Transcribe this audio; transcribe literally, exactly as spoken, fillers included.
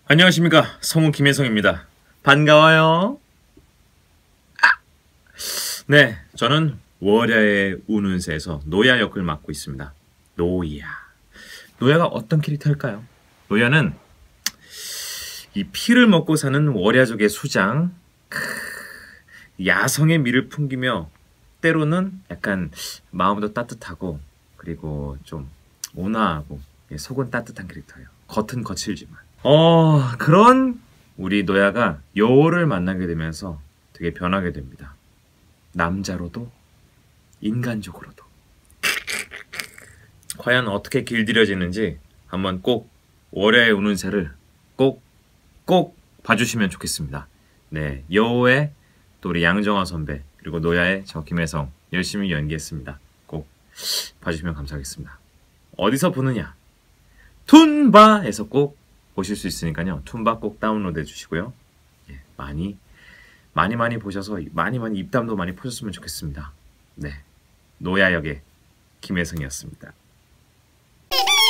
안녕하십니까, 성우 김혜성입니다. 반가워요. 네, 저는 월야의 우는새에서 노야 역을 맡고 있습니다. 노야. 노야가 어떤 캐릭터일까요? 노야는 이 피를 먹고 사는 월야족의 수장, 크, 야성의 미를 풍기며 때로는 약간 마음도 따뜻하고 그리고 좀 온화하고 속은 따뜻한 캐릭터예요. 겉은 거칠지만. 어, 그런 우리 노야가 여우를 만나게 되면서 되게 변하게 됩니다. 남자로도 인간적으로도. 과연 어떻게 길들여지는지 한번 꼭 월야의 우는 새를 꼭 꼭 봐주시면 좋겠습니다. 네, 여우의 또 우리 양정화 선배 그리고 노야의 저 김혜성 열심히 연기했습니다. 꼭 봐주시면 감사하겠습니다. 어디서 보느냐? 툰바에서 꼭 보실 수 있으니까요. 툰바 꼭 다운로드 해주시고요. 예, 많이 많이 많이 보셔서 많이 많이 입담도 많이 푸셨으면 좋겠습니다. 네, 노야 역의 김혜성이었습니다.